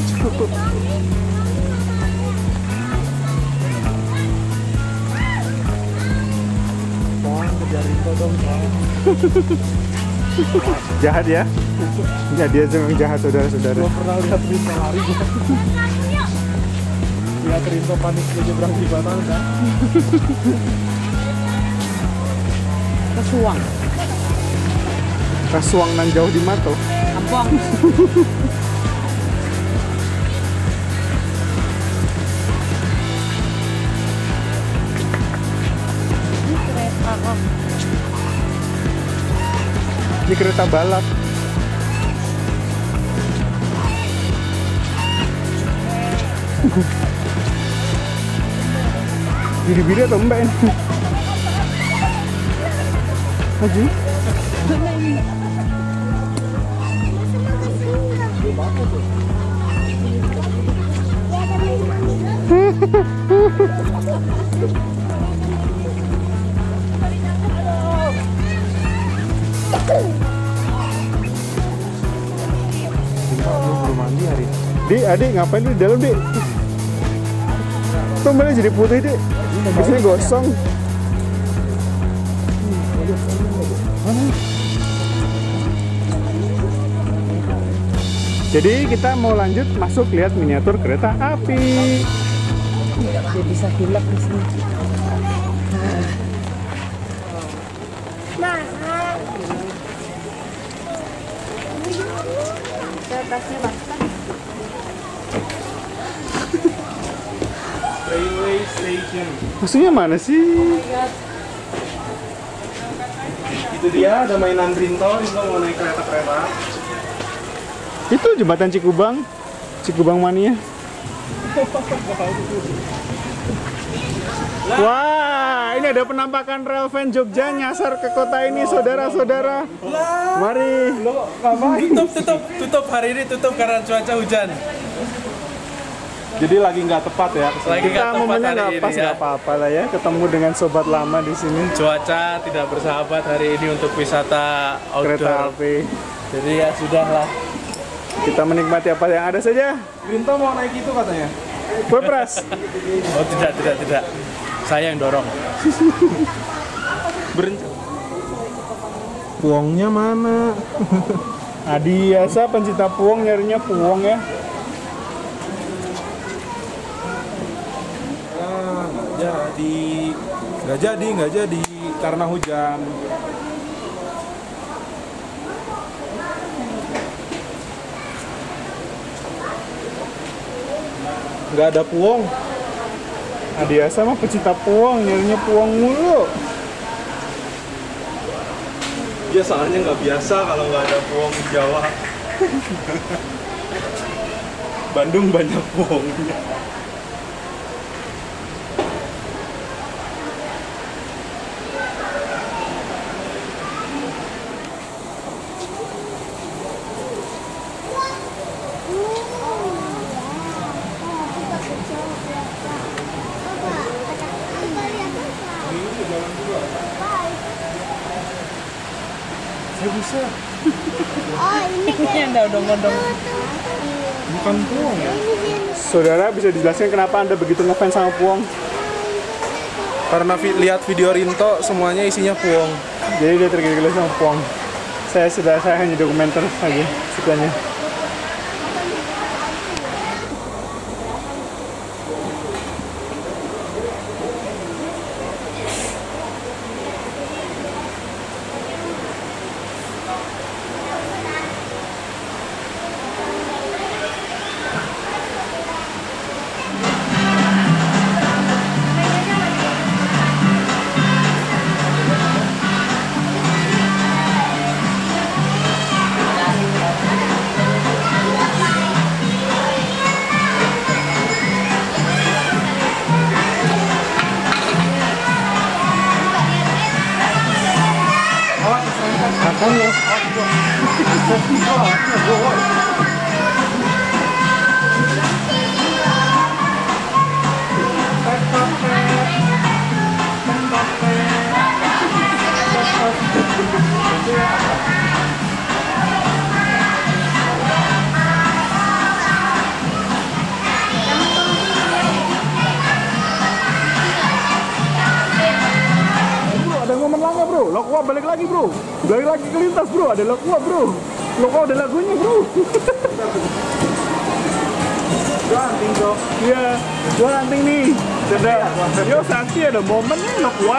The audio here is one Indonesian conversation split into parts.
lucu. Bang, kejar Rinto dong, Bang. Jahat ya? Ya dia memang jahat saudara-saudara. Belum pernah lihat Rinto lari. Lihat Rinto panik dia nyebrang jembatan kan? Kesuang. Kasuang nan jauh di mata. Kampung. Ini kereta kok. Ini kereta balap. Biri-biri atau mbak ini? Haji? Belum mandi hari. Dik, adik ngapain di dalam, Dik? Tuh malah jadi putih, Dik. Biasanya gosong. Jadi kita mau lanjut masuk lihat miniatur kereta api. Dia bisa hilap di sini. Tasnya basah. Railway station. Maksudnya mana sih? Itu dia ada mainan Rinto mau naik kereta-kereta. Itu jembatan Cikubang. Cikubang Mania. Wah, ini ada penampakan rel van Jogja nyasar ke kota ini, saudara-saudara. Mari. Tutup hari ini karena cuaca hujan. Jadi lagi nggak tepat ya. Kita momennya nggak pas, nggak apa-apa lah ya. Ketemu dengan sobat lama di sini. Cuaca tidak bersahabat hari ini untuk wisata Kereta outdoor. api. Jadi ya sudahlah. Kita menikmati apa yang ada saja. Rinto mau naik itu katanya. Berpras. Oh tidak. Saya yang dorong. Puongnya mana? Adi biasa pencinta puong nyarinya puong ya. Nggak jadi karena hujan. Nggak ada puong. Adi biasa mah pencinta puong nyarinya puong mulu. Dia soalnya nggak biasa kalau nggak ada puong di Jawa. Bandung banyak puongnya. Saya bisa. Oh, ini Ini ada odong-odong. Bukan puong ya? Saudara bisa dijelaskan kenapa Anda begitu ngefans sama puong? Karena lihat video Rinto semuanya isinya puong. Jadi dia tergila-gila sama puong. Saya hanya dokumenter aja sukanya. Makanya. bro. Balik lagi ke lintas bro, ada Lokwa bro. Lokwa ada lagunya bro. Gua anting bro. Iya, gua nanti nih. Yo Santi ada momennya Lokwa.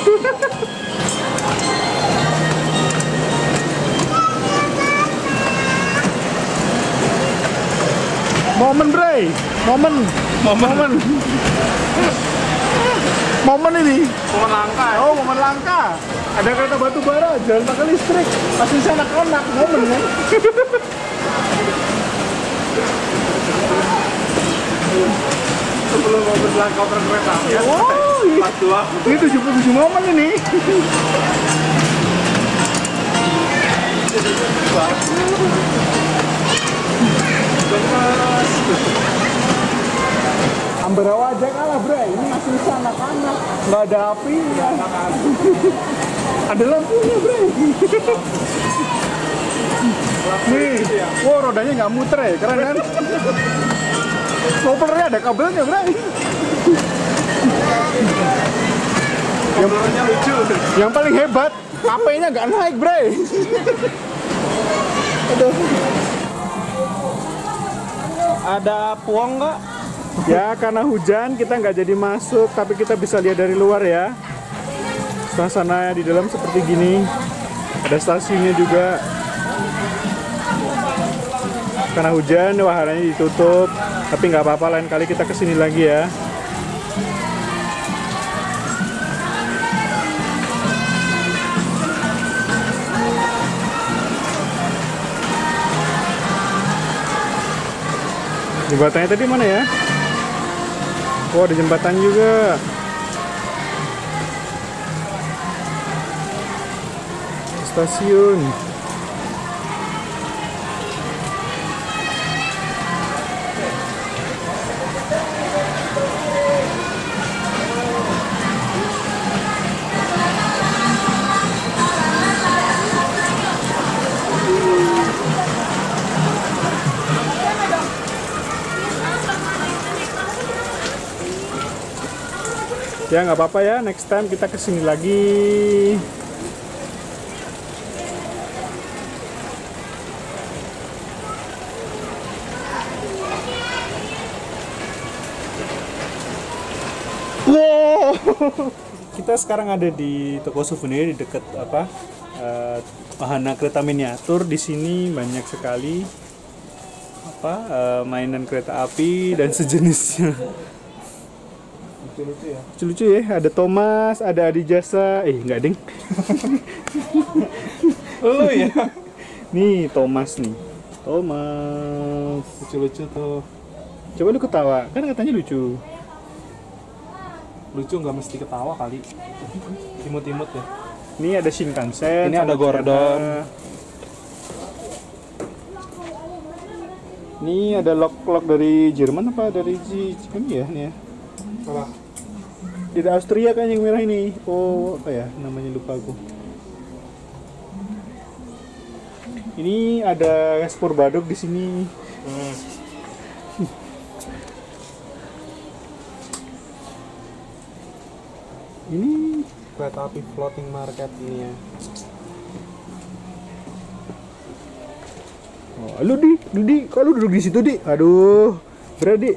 Momen bre, momen ini. Momen langka ya? Oh, momen langka. Ada kereta batu bara, jalan pakai listrik. Pasti saya anak-anak, momen kan? Sebelum momen langka kereta ya? Oh, Pas dua. ini 77 momen ini. Ambarawa aja kalah bre, ini masih bisa anak-anak, nggak ada api, ada lampunya bre. Nih, wow rodanya nggak muter ya, keren kan? Stoppernya ada kabelnya bre. Kabelnya lucu. Yang paling hebat, HP-nya nggak naik bre. Aduh. Ada puang nggak? Ya karena hujan kita nggak jadi masuk, tapi kita bisa lihat dari luar ya. Suasana di dalam seperti gini. Ada stasiunnya juga. Karena hujan wahananya ditutup, tapi nggak apa-apa, lain kali kita kesini lagi ya. Jembatannya tadi mana ya? Oh, ada jembatan juga. Stasiun. Ya nggak apa-apa ya, next time kita kesini lagi. Wow, kita sekarang ada di toko souvenir di dekat apa wahana kereta miniatur. Di sini banyak sekali apa mainan kereta api dan sejenisnya. Lucu-lucu ya? Lucu-lucu ya, ada Thomas, ada Adi Jasa. Enggak ding. Lu ya? Nih Thomas nih. Thomas. Lucu-lucu tuh. Coba lu ketawa, kan katanya lucu. Lucu nggak mesti ketawa kali. Imut-imut ya. Ini ada Shinkansen. Ini ada sama Gordon. China. Ini ada lok-lok dari Jerman apa dari Jepang ya? Nih ya. Apa? Dari Austria kan yang merah ini. Oh, apa ya? Namanya lupa aku. Ini ada spor baduk di sini. Ini Kereta api floating market ini ya. oh, lu di, kok lu duduk di situ di? Aduh, beradi.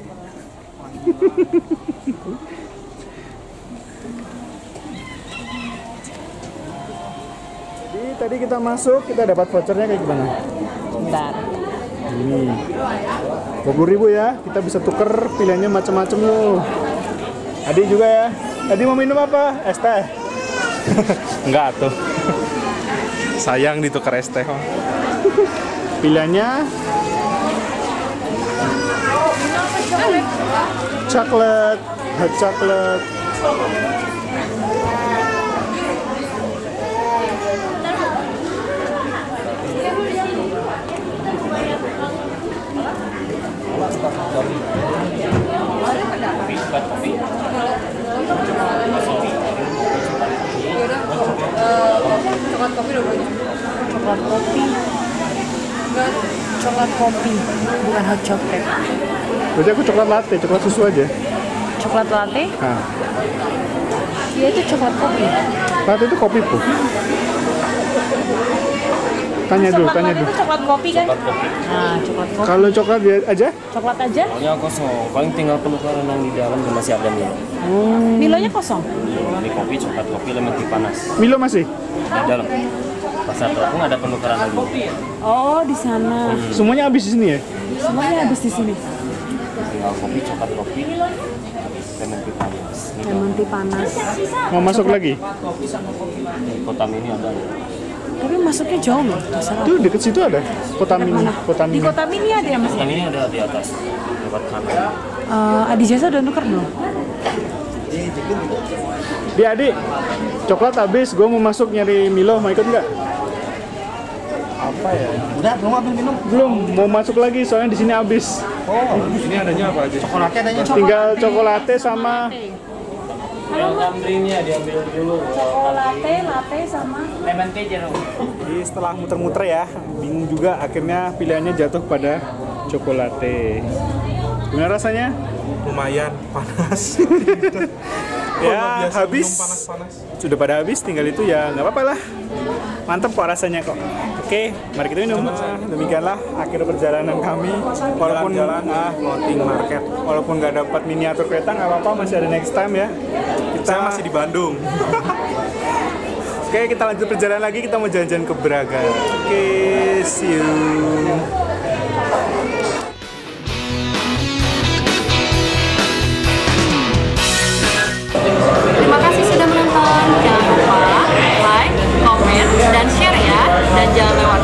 Jadi tadi kita masuk, kita dapat vouchernya kayak gimana? Bentar. Ini 20.000 ya, kita bisa tuker pilihannya macam-macam loh. Adik juga ya. Tadi mau minum apa? Es teh? Enggak tuh. Sayang ditukar es teh. Pilihannya coklat, hot coklat. Coklat kopi dua-duanya. Coklat kopi. Enggak, coklat kopi, bukan hot chocolate. Berarti aku coklat latte, coklat susu aja. Coklat latte? Nah, Iya itu coklat kopi. latte itu kopi po. Tanya dulu, Coklat tanya latte dulu. itu coklat kopi kan? Coklat kopi. Nah, coklat kopi. Kalau coklat aja? Coklat aja? Soalnya kosong, paling tinggal penukaran yang di dalam dan masih ada Milo. Milonya kosong. Ini kopi, coklat kopi, lemon tea panas. Milo masih? Di dalam. Pasar Terapung ada penukaran lagi. Oh, di sana. Semuanya habis di sini ya? Semuanya habis di sini. Tinggal kopi, coklat kopi, lemon tea panas. Ini Lemon tea panas. Mau masuk lagi? di kota ini ada. Tapi masuknya jauh loh. Dasar Tuh deket situ ada kota mini, kota Di mini. kota mini ada ya mas? Yang ini ada di atas. Lewat kanan. Adi Jasa udah nuker belum? Dia adik, coklat habis, gue mau masuk nyari Milo, mau ikut nggak? Apa ya? Udah, belum ambil minum. Belum, mau masuk lagi soalnya di sini habis. Oh, ini adanya apa aja? Coklatnya adanya. Tinggal coklatnya sama Welcome drinknya diambil dulu. Latte, latte sama Lemon tea jeruk. Jadi setelah muter-muter ya, bingung juga akhirnya pilihannya jatuh pada cokolate. Gimana rasanya? Lumayan panas. Ya Biasa habis. minum panas-panas. Sudah pada habis, tinggal itu ya nggak apa-apa lah. Mantep kok rasanya kok. Oke, mari kita minum. Demikianlah akhir perjalanan kami. Walaupun Jalan-jalan floating market. walaupun nggak dapat miniatur kereta nggak apa-apa, masih ada next time ya. Saya masih di Bandung. Oke, kita lanjut perjalanan lagi. Kita mau jalan-jalan ke Braga. Oke, see you. Terima kasih sudah menonton. Jangan lupa like, komen, dan share ya. Dan jangan lewat